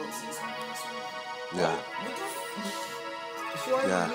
Yeah. Yeah.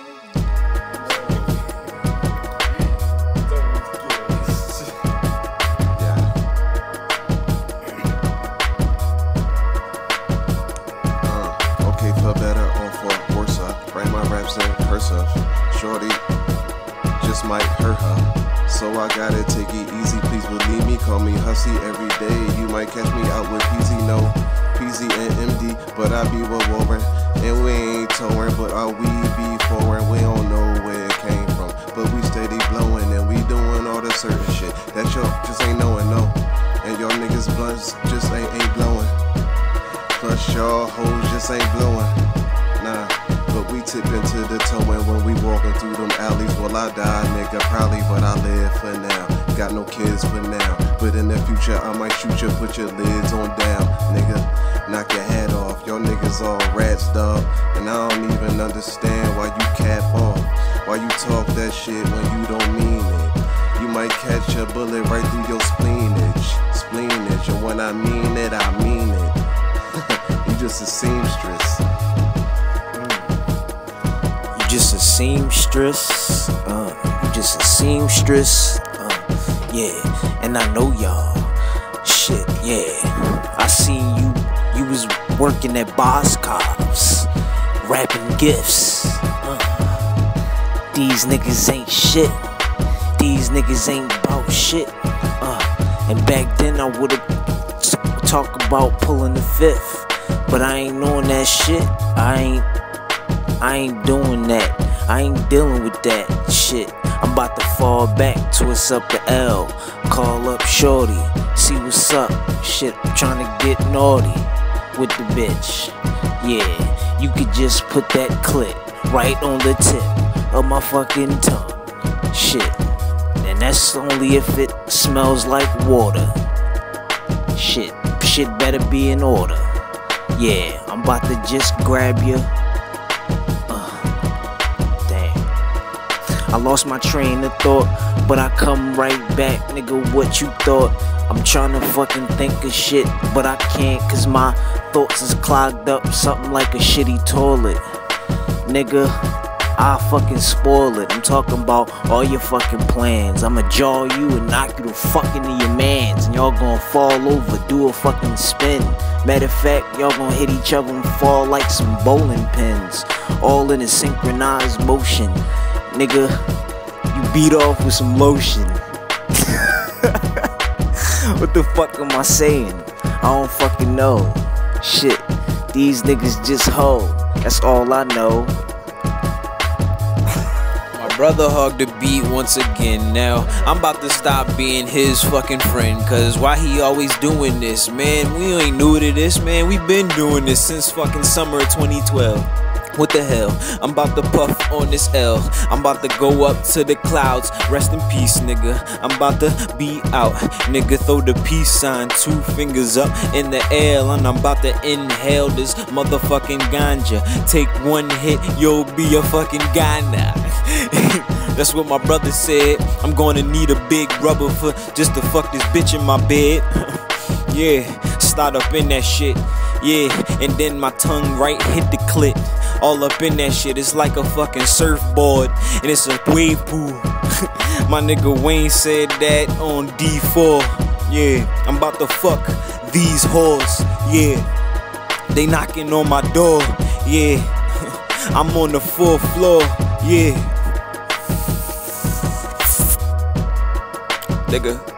Okay, for better or for worse, write my raps in cursive. Shorty just might hurt her, so I gotta take it easy. Please believe me, call me Hussy every day. You might catch me out with PZ, no PZ and MD, but I be with Warren. And we ain't towing, but our we be foreign. We don't know where it came from, but we steady blowing and we doing all the certain shit that y'all just ain't knowing, no. And y'all niggas blunts just ain't blowing. Plus y'all hoes just ain't blowing, nah. But we tip into the towing when we walking through them alleys. Well, I die, nigga, probably, but I live for now. Got no kids for now, but in the future I might shoot you, put your lids on down, nigga. Knock your head off, y'all niggas all rats, dog. And I don't even understand why you cap off, why you talk that shit when you don't mean it. You might catch a bullet right through your spleenage, and when I mean it, I mean it. You just a seamstress. You just a seamstress. You just a seamstress. Yeah, and I know y'all. Shit, yeah. I seen you was working at Boss Cops, rapping gifts. These niggas ain't shit. These niggas ain't about shit. And back then I would've talked about pulling the fifth, but I ain't on that shit. I ain't doing that. I ain't dealing with that shit. I'm about to fall back to what's up the L. Call up shorty, see what's up. Shit, I'm trying to get naughty with the bitch. Yeah, you could just put that clip right on the tip of my fucking tongue. Shit, and that's only if it smells like water. Shit better be in order. Yeah, I'm about to just grab you. I lost my train of thought, but I come right back, nigga, what you thought? I'm trying to fucking think of shit, but I can't, cause my thoughts is clogged up, something like a shitty toilet. Nigga, I'll fucking spoil it. I'm talking about all your fucking plans. I'ma jaw you and knock you the fuck into your mans, and y'all gonna fall over, do a fucking spin. Matter of fact, y'all gonna hit each other and fall like some bowling pins, all in a synchronized motion. Nigga, you beat off with some lotion. What the fuck am I saying? I don't fucking know. Shit, these niggas just hoe. That's all I know. My brother hugged the beat once again. Now, I'm about to stop being his fucking friend, cause why he always doing this? Man, we ain't new to this, man. We been doing this since fucking summer of 2012. What the hell? I'm about to puff on this L. I'm about to go up to the clouds. Rest in peace, nigga. I'm about to be out. Nigga, throw the peace sign, 2 fingers up in the air. And I'm about to inhale this motherfucking ganja. Take 1 hit, you'll be a fucking guy now. That's what my brother said. I'm gonna need a big rubber for just to fuck this bitch in my bed. Yeah, start up in that shit. Yeah, and then my tongue right hit the clit. All up in that shit, it's like a fucking surfboard, and it's a wave pool. My nigga Wayne said that on D4. Yeah, I'm about to fuck these whores. Yeah, they knocking on my door. Yeah, I'm on the 4th floor. Yeah, nigga.